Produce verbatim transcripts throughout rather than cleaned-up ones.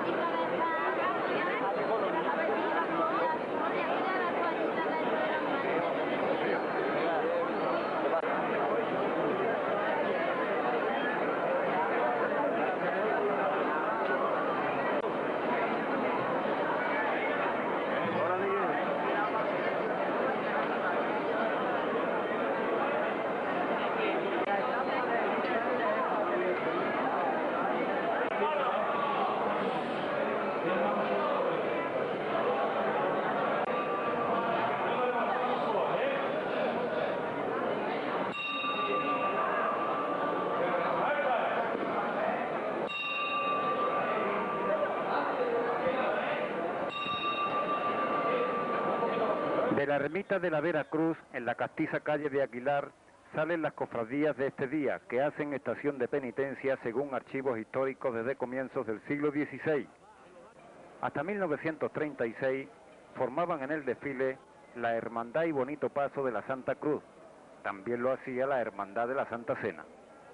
De la ermita de la Veracruz, en la castiza calle de Aguilar, salen las cofradías de este día, que hacen estación de penitencia según archivos históricos desde comienzos del siglo dieciséis. Hasta mil novecientos treinta y seis formaban en el desfile la Hermandad y Bonito Paso de la Santa Cruz. También lo hacía la Hermandad de la Santa Cena.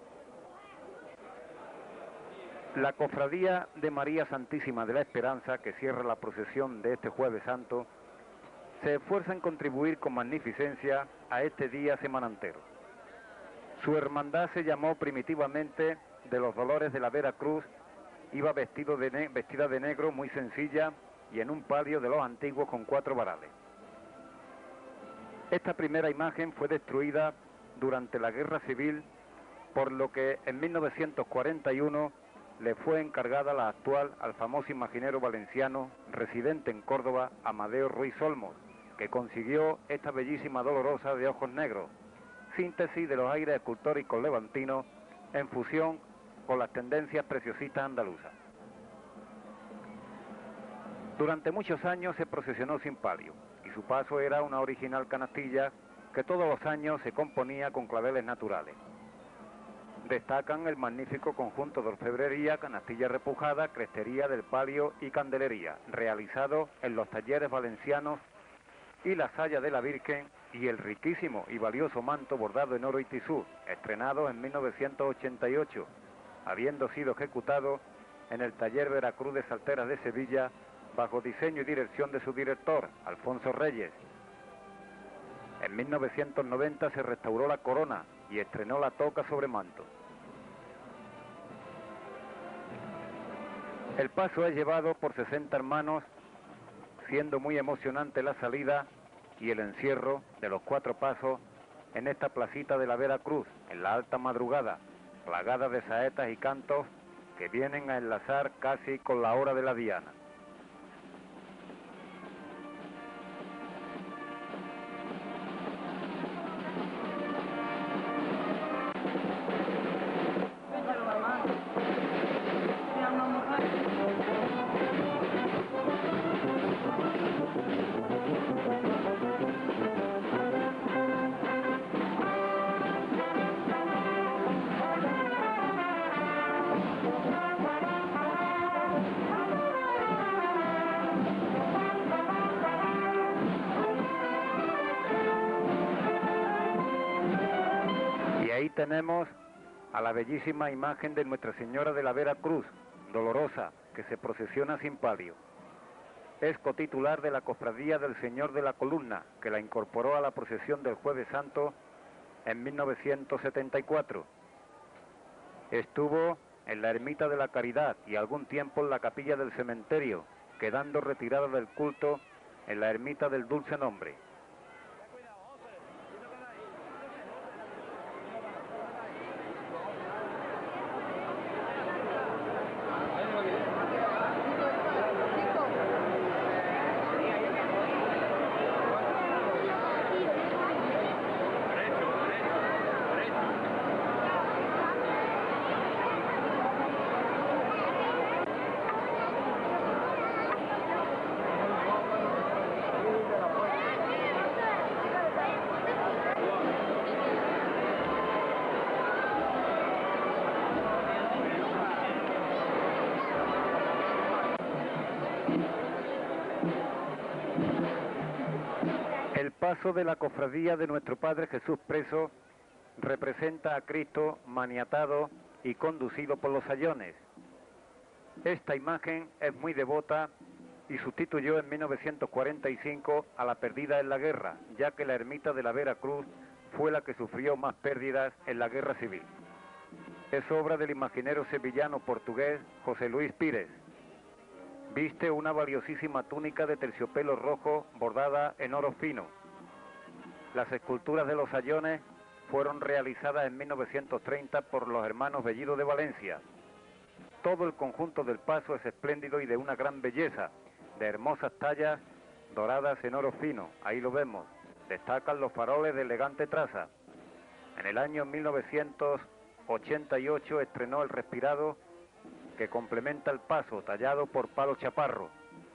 La Cofradía de María Santísima de la Esperanza, que cierra la procesión de este Jueves Santo, se esfuerza en contribuir con magnificencia a este día semanantero. Su hermandad se llamó primitivamente de los Dolores de la Veracruz, iba vestido de ne- vestida de negro, muy sencilla, y en un palio de los antiguos con cuatro varales. Esta primera imagen fue destruida durante la Guerra Civil, por lo que en mil novecientos cuarenta y uno le fue encargada la actual al famoso imaginero valenciano residente en Córdoba, Amadeo Ruiz Olmos, que consiguió esta bellísima dolorosa de ojos negros, síntesis de los aires escultóricos levantinos en fusión con las tendencias preciosistas andaluzas. Durante muchos años se procesionó sin palio, y su paso era una original canastilla que todos los años se componía con claveles naturales. Destacan el magnífico conjunto de orfebrería, canastilla repujada, crestería del palio y candelería, realizado en los talleres valencianos, y la saya de la Virgen y el riquísimo y valioso manto bordado en oro y tisú, estrenado en mil novecientos ochenta y ocho, habiendo sido ejecutado en el taller Veracruz de Salteras de Sevilla, bajo diseño y dirección de su director, Alfonso Reyes. En mil novecientos noventa se restauró la corona y estrenó la toca sobre manto. El paso es llevado por sesenta hermanos, siendo muy emocionante la salida y el encierro de los cuatro pasos en esta placita de la Veracruz, en la alta madrugada, plagada de saetas y cantos que vienen a enlazar casi con la hora de la diana. Tenemos a la bellísima imagen de Nuestra Señora de la Veracruz, dolorosa, que se procesiona sin palio. Es cotitular de la Cofradía del Señor de la Columna, que la incorporó a la procesión del Jueves Santo en mil novecientos setenta y cuatro. Estuvo en la Ermita de la Caridad y algún tiempo en la Capilla del Cementerio, quedando retirada del culto en la Ermita del Dulce Nombre. El paso de la cofradía de nuestro Padre Jesús preso representa a Cristo maniatado y conducido por los sayones. Esta imagen es muy devota y sustituyó en mil novecientos cuarenta y cinco a la perdida en la guerra, ya que la ermita de la Vera Cruz fue la que sufrió más pérdidas en la guerra civil. Es obra del imaginero sevillano portugués José Luis Pires. Viste una valiosísima túnica de terciopelo rojo bordada en oro fino. Las esculturas de los sayones fueron realizadas en mil novecientos treinta por los hermanos Bellido de Valencia. Todo el conjunto del paso es espléndido y de una gran belleza, de hermosas tallas doradas en oro fino, ahí lo vemos. Destacan los faroles de elegante traza. En el año mil novecientos ochenta y ocho estrenó el respirado que complementa el paso, tallado por Palo Chaparro.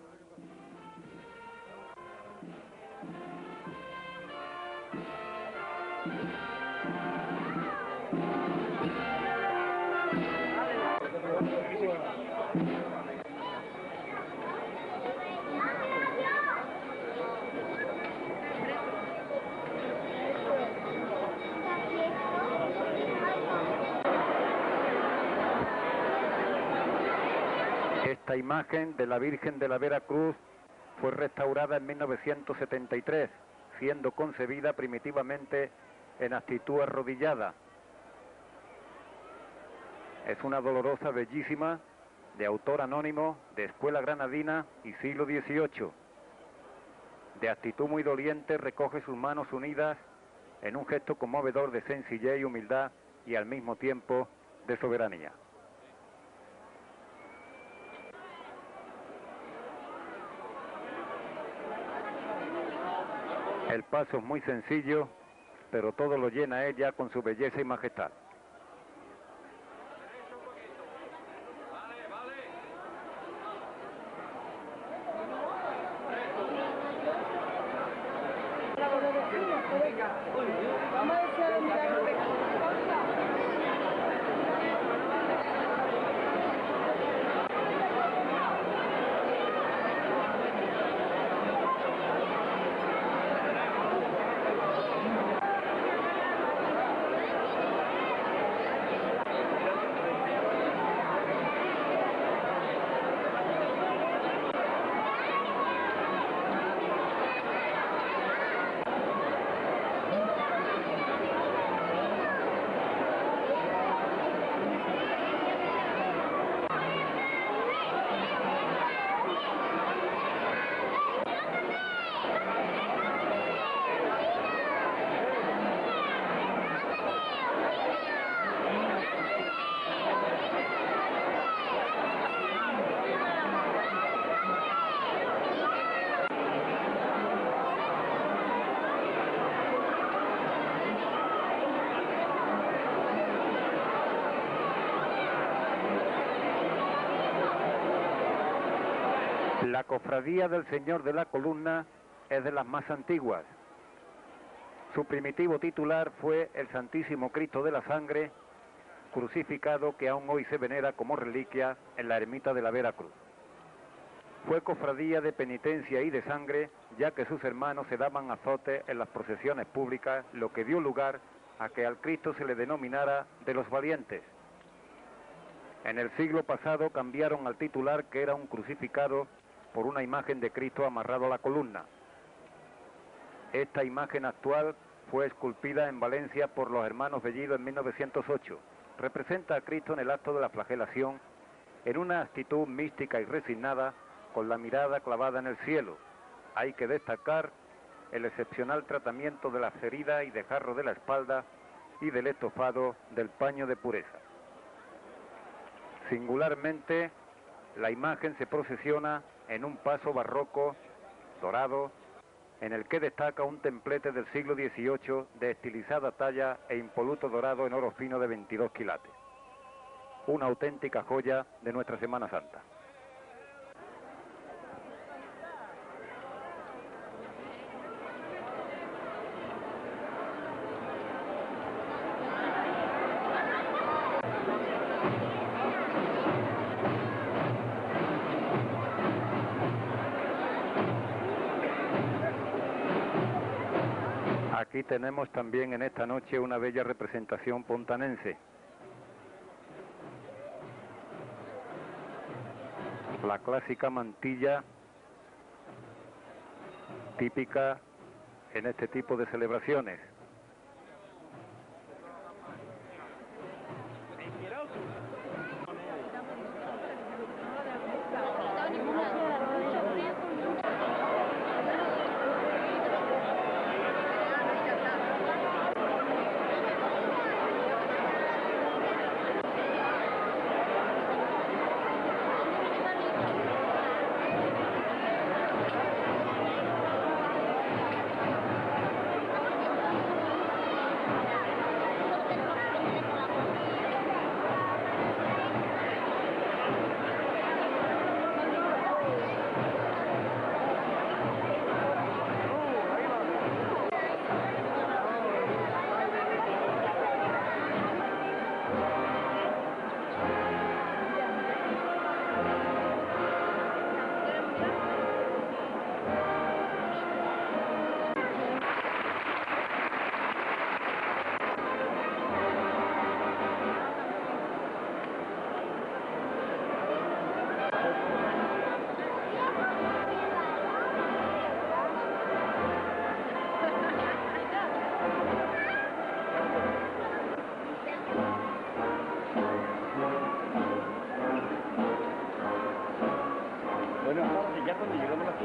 Esta imagen de la Virgen de la Vera Cruz fue restaurada en mil novecientos setenta y tres, siendo concebida primitivamente en actitud arrodillada. Es una dolorosa bellísima de autor anónimo, de escuela granadina y siglo dieciocho. De actitud muy doliente, recoge sus manos unidas en un gesto conmovedor de sencillez y humildad y al mismo tiempo de soberanía. El paso es muy sencillo, pero todo lo llena ella con su belleza y majestad. La cofradía del Señor de la Columna es de las más antiguas. Su primitivo titular fue el Santísimo Cristo de la Sangre, crucificado, que aún hoy se venera como reliquia en la ermita de la Vera Cruz. Fue cofradía de penitencia y de sangre, ya que sus hermanos se daban azote en las procesiones públicas, lo que dio lugar a que al Cristo se le denominara de los valientes. En el siglo pasado cambiaron al titular, que era un crucificado, por una imagen de Cristo amarrado a la columna. Esta imagen actual fue esculpida en Valencia por los hermanos Bellido en mil novecientos ocho. Representa a Cristo en el acto de la flagelación, en una actitud mística y resignada, con la mirada clavada en el cielo. Hay que destacar el excepcional tratamiento de las heridas y de jarro de la espalda y del estofado del paño de pureza. Singularmente, la imagen se procesiona en un paso barroco, dorado, en el que destaca un templete del siglo dieciocho de estilizada talla e impoluto dorado en oro fino de veintidós quilates. Una auténtica joya de nuestra Semana Santa. Aquí tenemos también en esta noche una bella representación pontanense. La clásica mantilla típica en este tipo de celebraciones. Bueno, ya cuando llegamos aquí.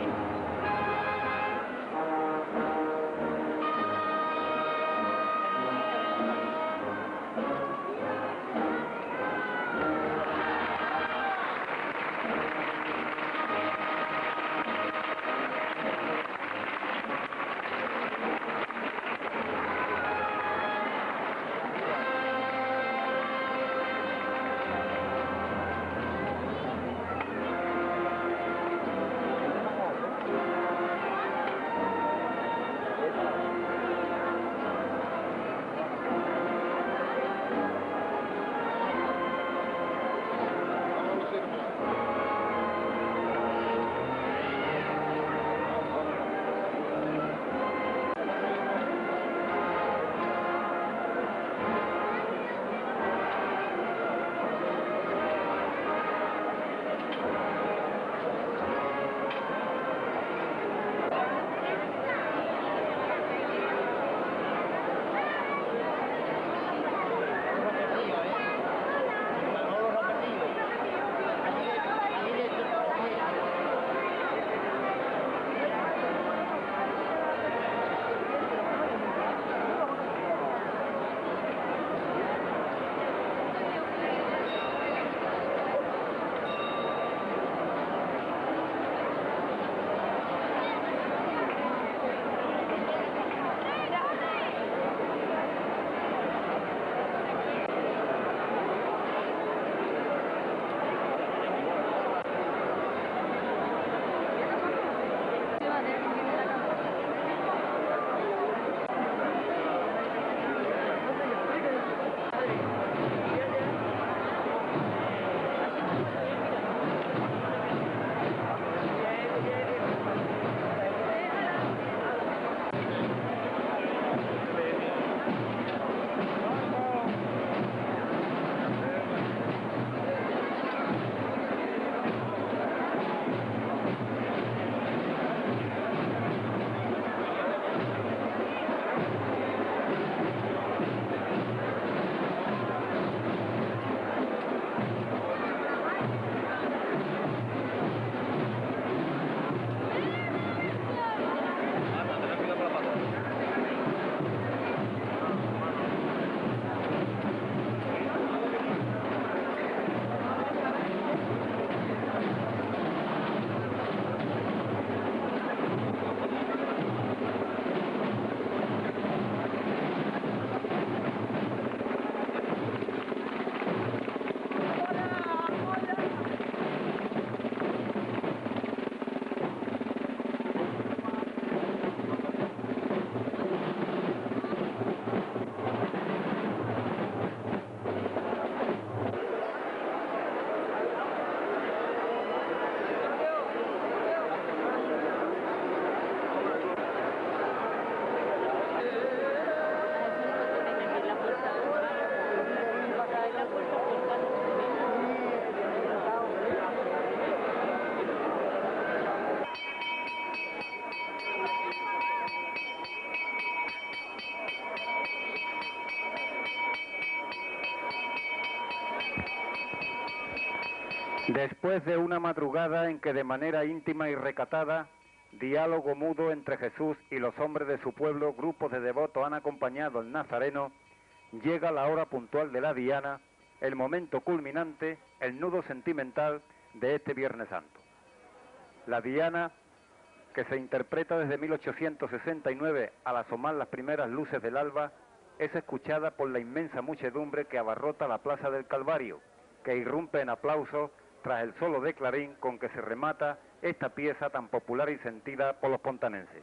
Después de una madrugada en que de manera íntima y recatada, diálogo mudo entre Jesús y los hombres de su pueblo, grupos de devotos han acompañado al Nazareno, llega la hora puntual de la diana, el momento culminante, el nudo sentimental de este Viernes Santo. La diana, que se interpreta desde mil ochocientos sesenta y nueve al asomar las primeras luces del alba, es escuchada por la inmensa muchedumbre que abarrota la Plaza del Calvario, que irrumpe en aplausos tras el solo de clarín con que se remata esta pieza tan popular y sentida por los pontanenses.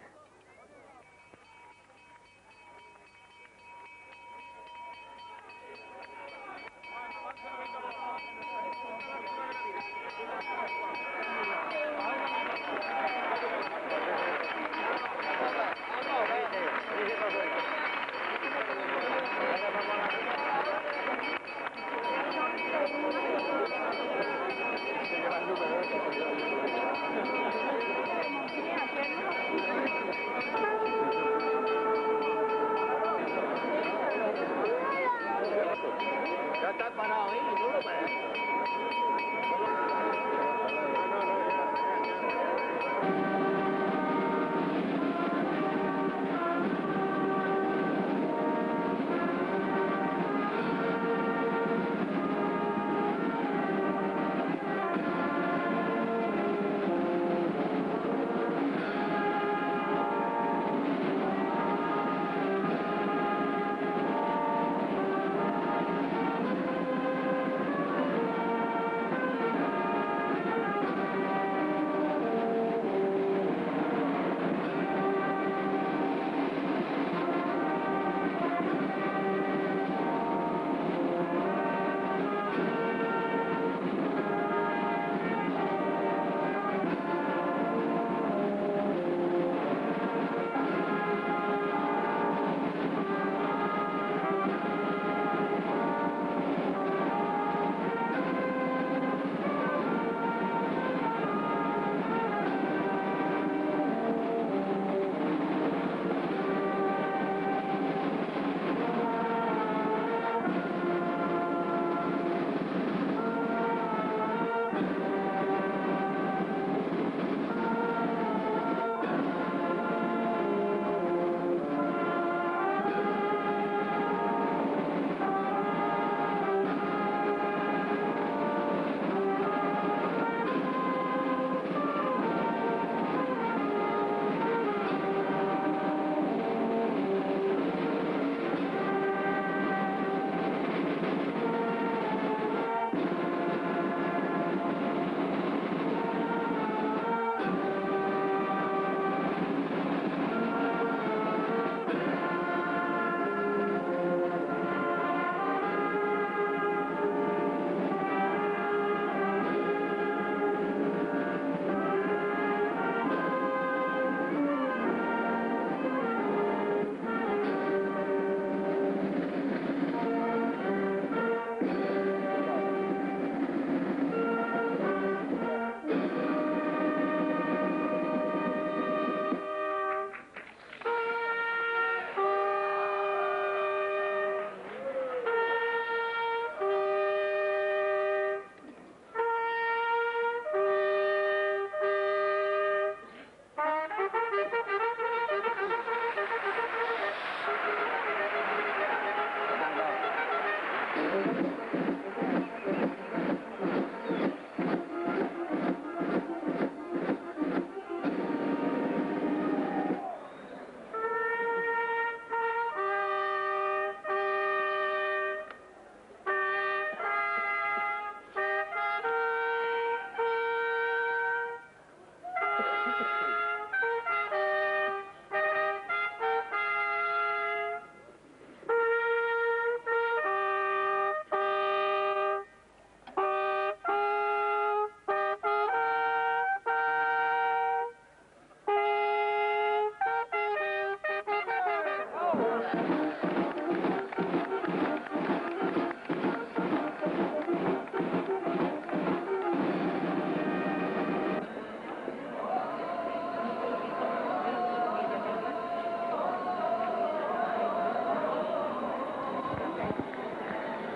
Ya está parado ahí, no lo ves.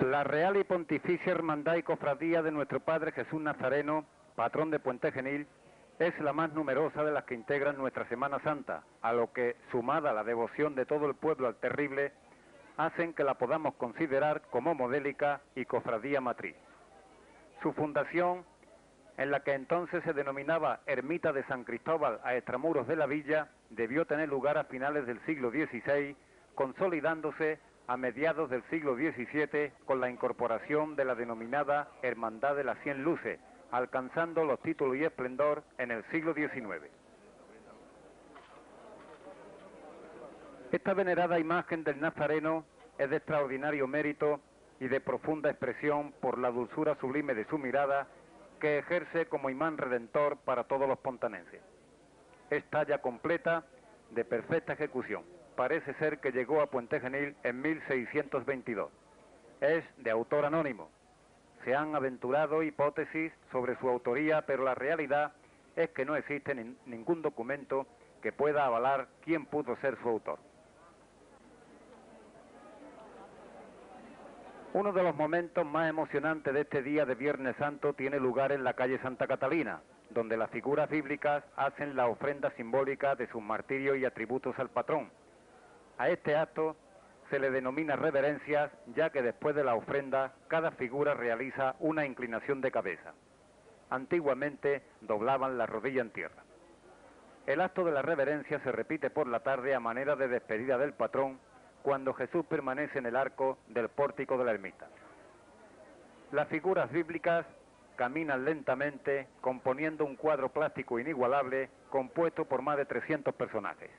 La Real y Pontificia Hermandad y Cofradía de nuestro Padre Jesús Nazareno, patrón de Puente Genil, es la más numerosa de las que integran nuestra Semana Santa, a lo que, sumada la devoción de todo el pueblo al terrible, hacen que la podamos considerar como modélica y cofradía matriz. Su fundación, en la que entonces se denominaba Ermita de San Cristóbal a extramuros de la villa, debió tener lugar a finales del siglo dieciséis, consolidándose a mediados del siglo diecisiete con la incorporación de la denominada Hermandad de las Cien Luces, alcanzando los títulos y esplendor en el siglo diecinueve. Esta venerada imagen del Nazareno es de extraordinario mérito y de profunda expresión por la dulzura sublime de su mirada, que ejerce como imán redentor para todos los pontanenses. Es talla completa, de perfecta ejecución. Parece ser que llegó a Puente Genil en mil seiscientos veintidós. Es de autor anónimo. Se han aventurado hipótesis sobre su autoría, pero la realidad es que no existe ni ningún documento que pueda avalar quién pudo ser su autor. Uno de los momentos más emocionantes de este día de Viernes Santo tiene lugar en la calle Santa Catalina, donde las figuras bíblicas hacen la ofrenda simbólica de sus martirios y atributos al patrón. A este acto se le denomina reverencias, ya que después de la ofrenda cada figura realiza una inclinación de cabeza. Antiguamente doblaban la rodilla en tierra. El acto de la reverencia se repite por la tarde a manera de despedida del patrón, cuando Jesús permanece en el arco del pórtico de la ermita. Las figuras bíblicas caminan lentamente, componiendo un cuadro plástico inigualable, compuesto por más de trescientos personajes.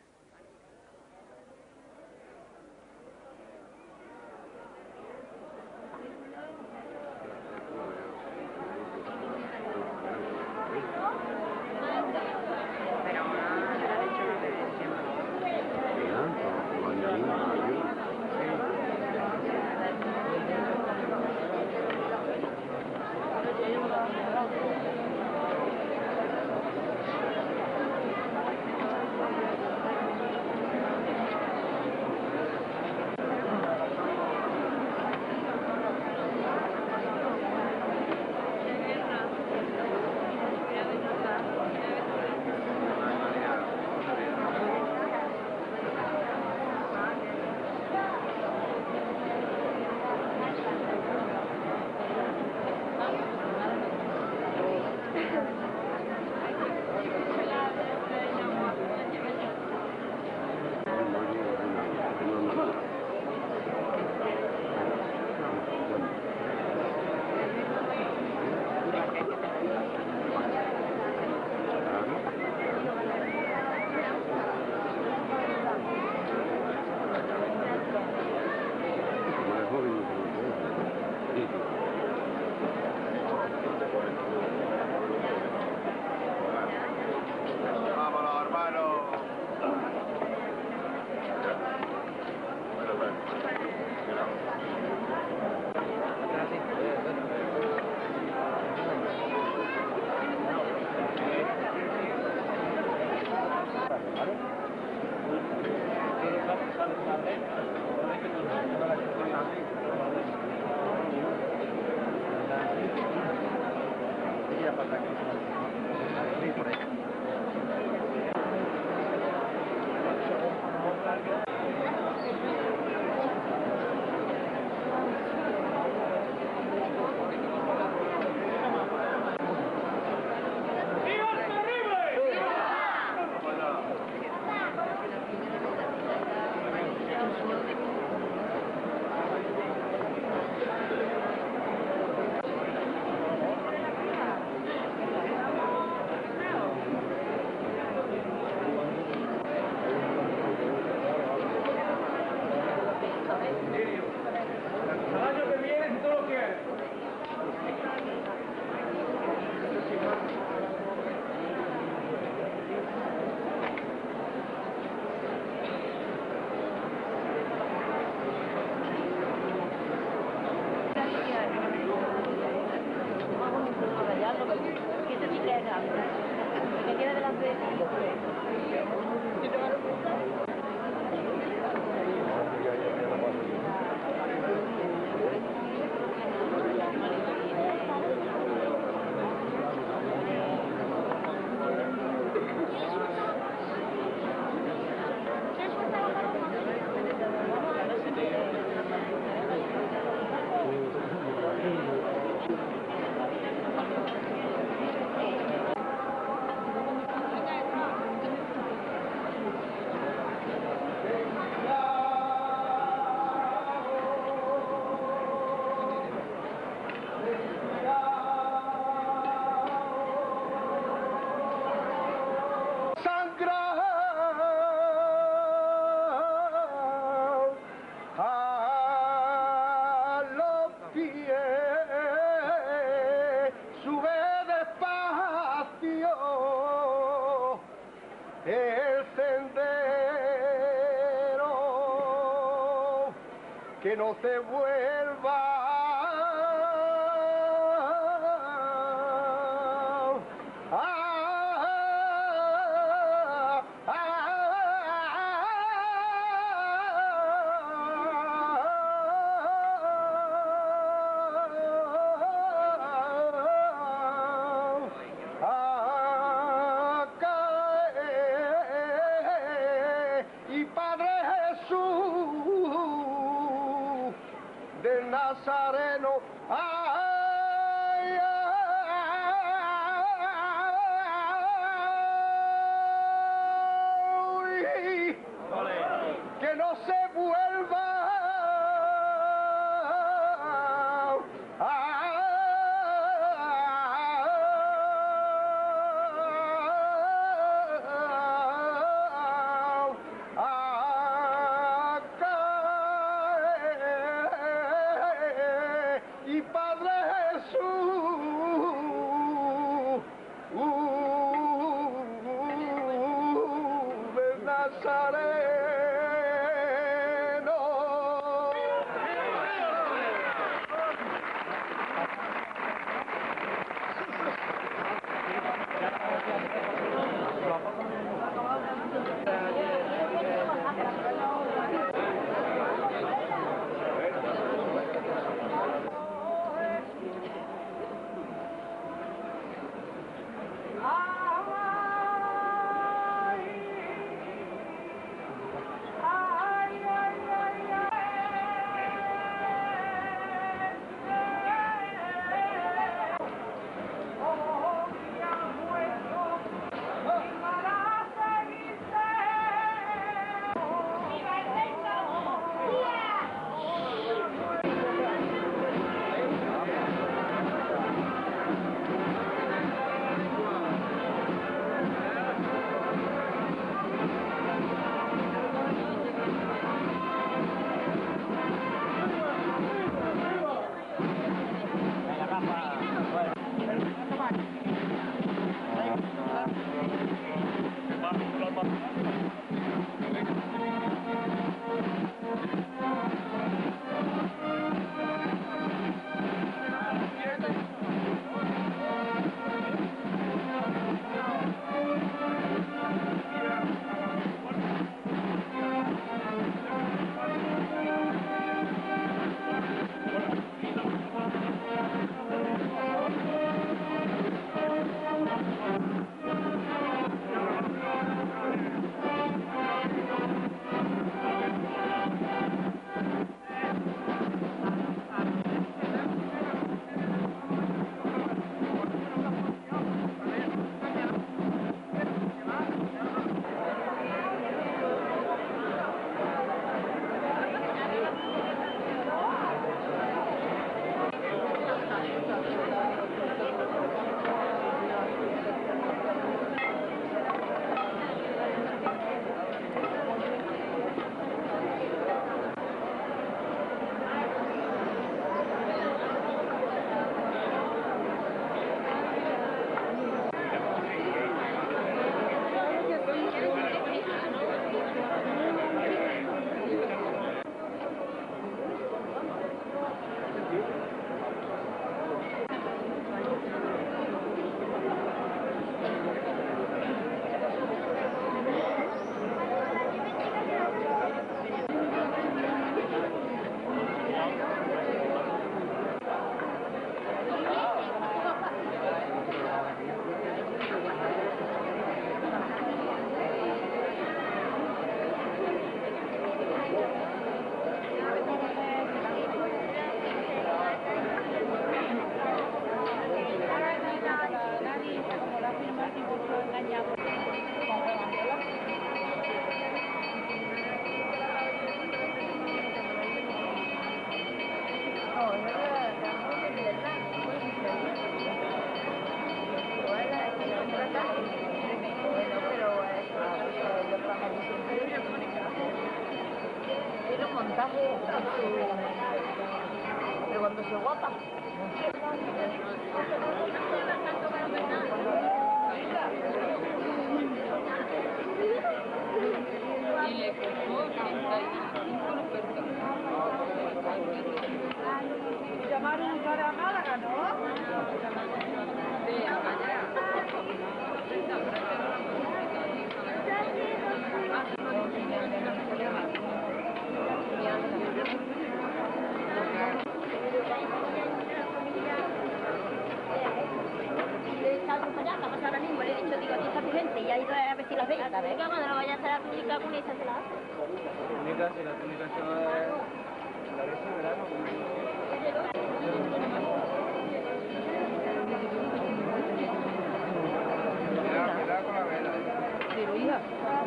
que no se vuelva Nazareno, ay, ay, que no se vuelva y Padre Jesús, uh, de Nazareno. de cuando se guapa. Y le costó treinta y cinco los ha ido a ver si las veis. La túnica, cuando lo vaya a hacer la túnica con esa se la hace. Túnica, si la túnica se va a... La vez en verano. Cuidado, cuidado con la vela. Pero hija.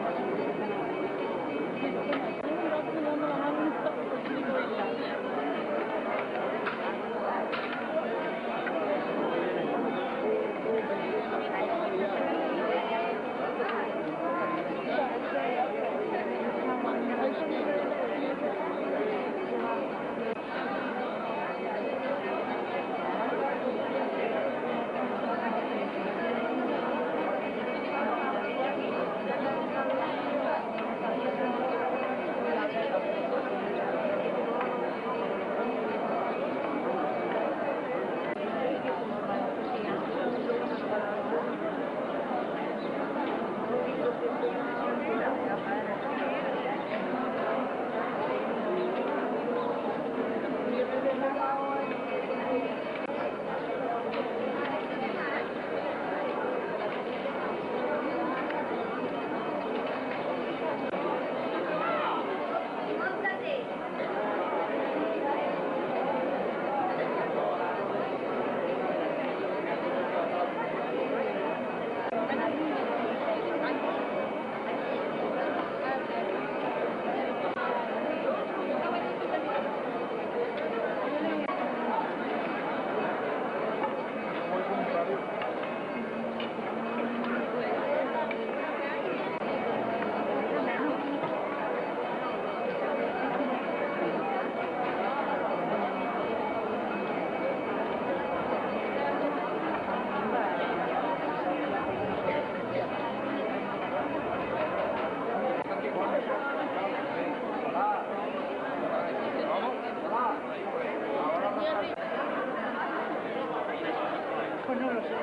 Pues no lo sé.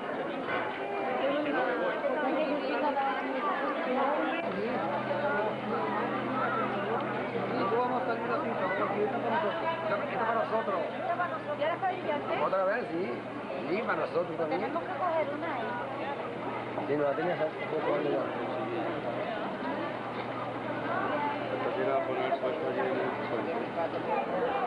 Nosotros vamos a salir así, esta para nosotros. Esta para nosotros. ¿Y ahora para brillante? Otra vez, sí. Sí, para nosotros también. Tenemos que coger una, ¿eh? Sí, no la tenías hace poco años ya. Esto se iba a poner puesto allí en el suelo.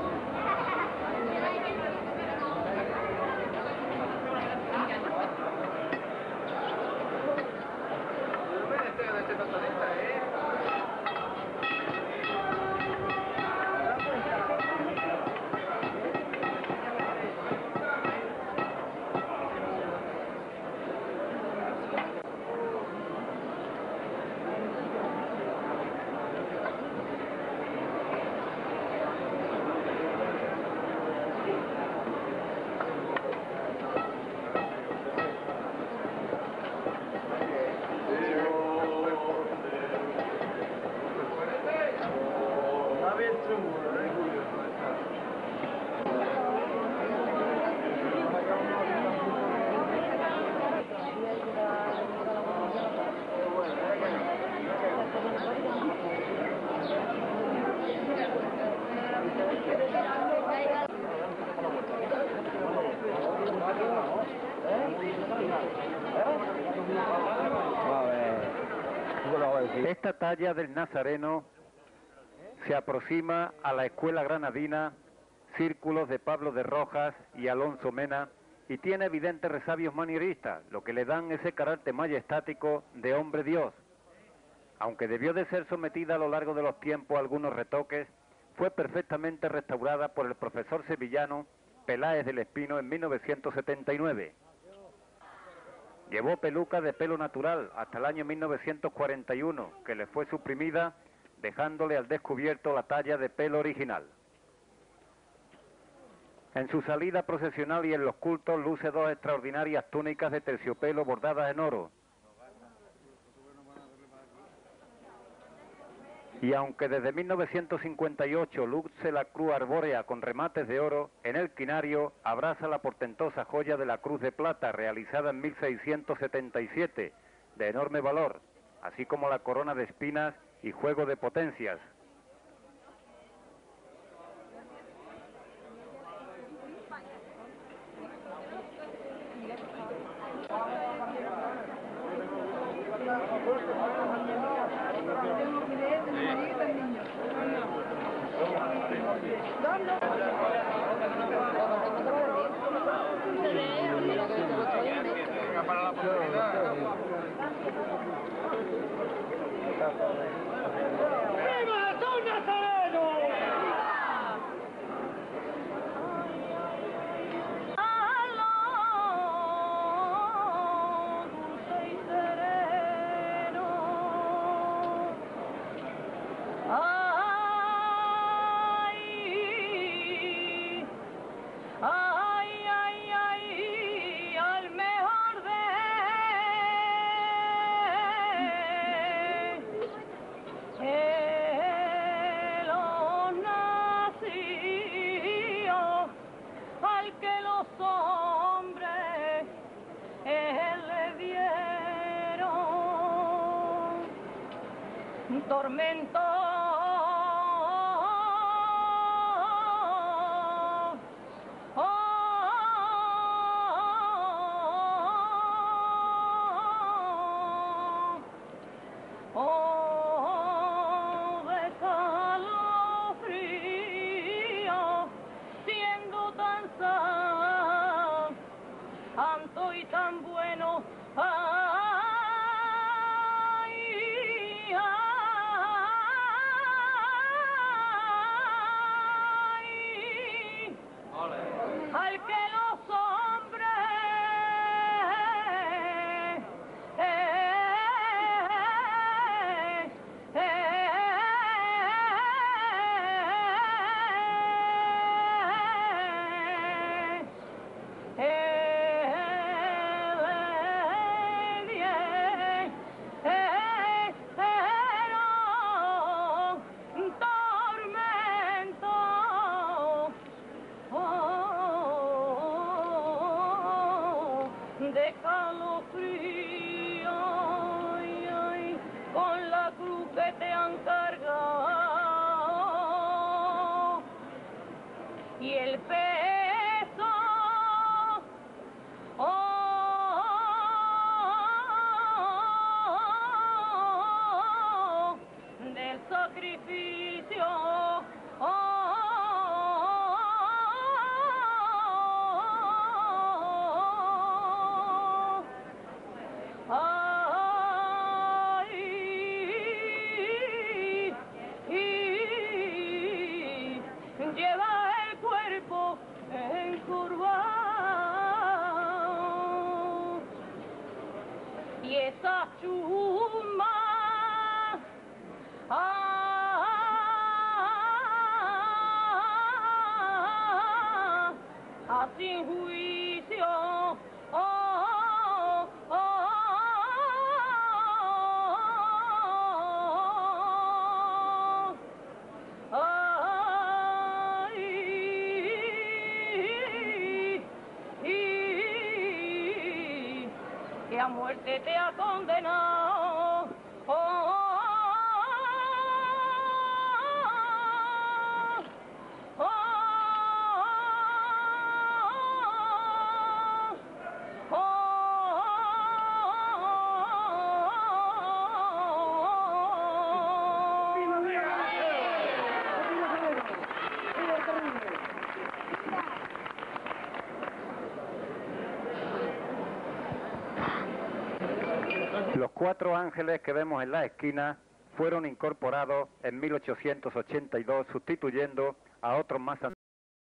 Esta talla del Nazareno se aproxima a la escuela granadina, círculos de Pablo de Rojas y Alonso Mena, y tiene evidentes resabios manieristas, lo que le dan ese carácter majestático de hombre Dios. Aunque debió de ser sometida a lo largo de los tiempos a algunos retoques, fue perfectamente restaurada por el profesor sevillano Peláez del Espino en mil novecientos setenta y nueve. Llevó peluca de pelo natural hasta el año mil novecientos cuarenta y uno, que le fue suprimida, dejándole al descubierto la talla de pelo original. En su salida procesional y en los cultos luce dos extraordinarias túnicas de terciopelo bordadas en oro. Y aunque desde mil novecientos cincuenta y ocho luce la cruz arbórea con remates de oro, en el quinario abraza la portentosa joya de la cruz de plata realizada en mil seiscientos setenta y siete, de enorme valor, así como la corona de espinas y juego de potencias. Para la publicidad. ¡Viva Jesús Nazareno! Tormento, oh, oh, de calofrío, siendo tan santo y tan bueno. Al que los hombres eh, eh, eh, de calofrío, ay, ay, con la cruz que te han cargado y el peso, oh, del sacrificio, oh, lleva el cuerpo encorvado y esa chuma ah, ah, sin juicio, oh, oh, oh, ay, que a muerte te ha condenado, oh, oh, Los cuatro ángeles que vemos en la esquina fueron incorporados en mil ochocientos ochenta y dos, sustituyendo a otros más antiguos.